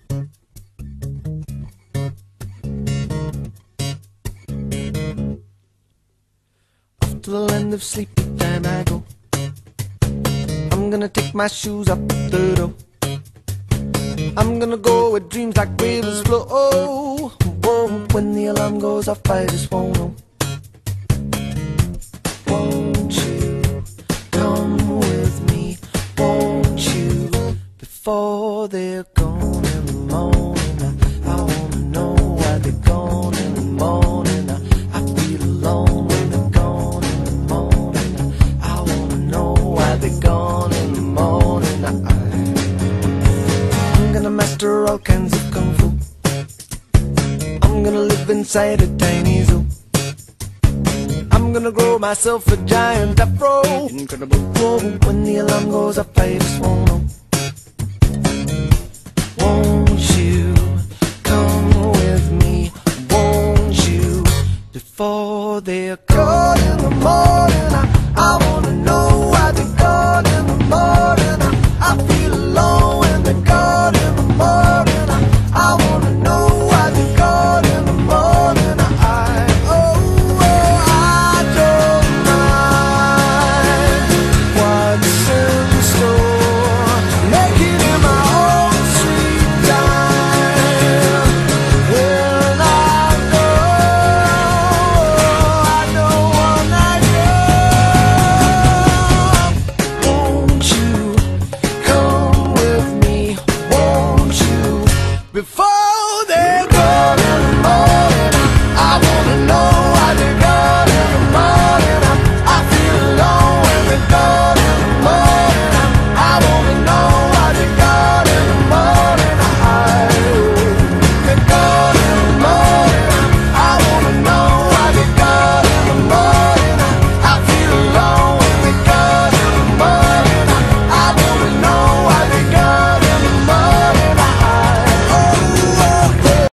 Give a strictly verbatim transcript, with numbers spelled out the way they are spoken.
Off to the land of sleepy time I go. I'm gonna take my shoes off the door. I'm gonna go where dreams like rivers flow. Oh, whoa, when the alarm goes off I just won't know. Won't you come with me? Won't you? Before they're gone in the morning, I, I wanna know why they're gone in the morning. I, I feel alone when they're gone in the morning. I, I wanna know why they're gone in the morning. I, I, I'm gonna master all kinds of kung fu. I'm gonna live inside a tiny zoo. I'm gonna grow myself a giant afro. Incredible. Whoa, when the alarm goes off I just won't know. Won't you come with me? Won't you? Before they're gone in the morning, I